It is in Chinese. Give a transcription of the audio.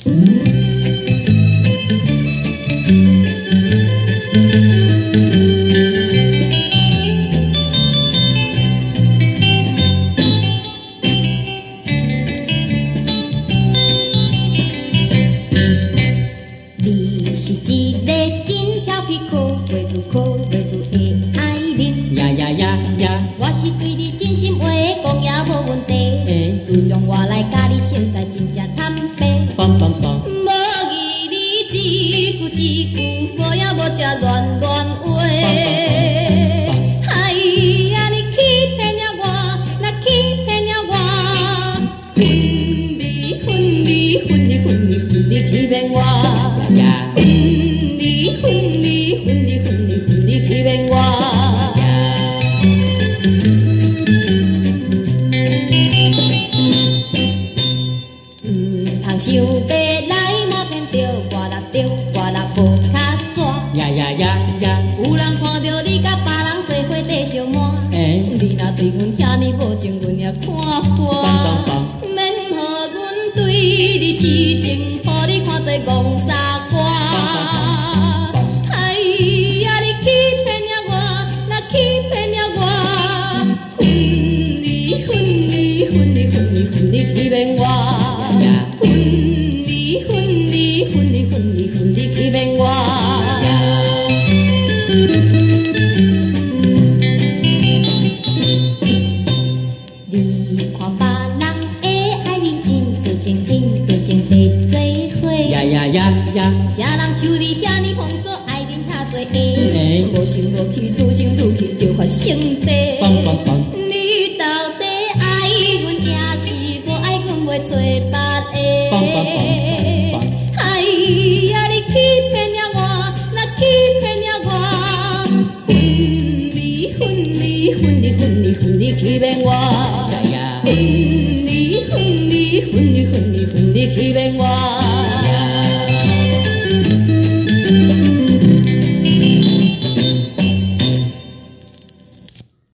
是一个真调皮可袂住的爱人。 呀呀呀呀！ 我是对你真心话讲也无问题。自从我来甲你熟识，真正坦白。 棒棒棒！ 无义你一句，无也无这乱话。哎呀，你欺骗了我，那欺骗了我，分你欺骗我。分你欺骗我。通想要来冒骗着我若无卡纸。 呀呀呀呀！ 有人看到你甲别人做伙在相瞒，你若对阮遐尼无情，阮也看破。免予阮对你痴情，予你看做戆傻瓜。分你欺骗我，分你欺骗我。你看别人会爱认真地做伙。 呀呀呀呀！ 啥人像你遐尼风骚，爱人遐多个，无想无去，愈想愈气，就发生地。 棒棒棒！ 你到底爱阮也是无爱阮，袂找别个？ 棒棒棒！ 哎呀，你欺骗了我，若欺骗了我，分你欺骗我。分你欺骗我。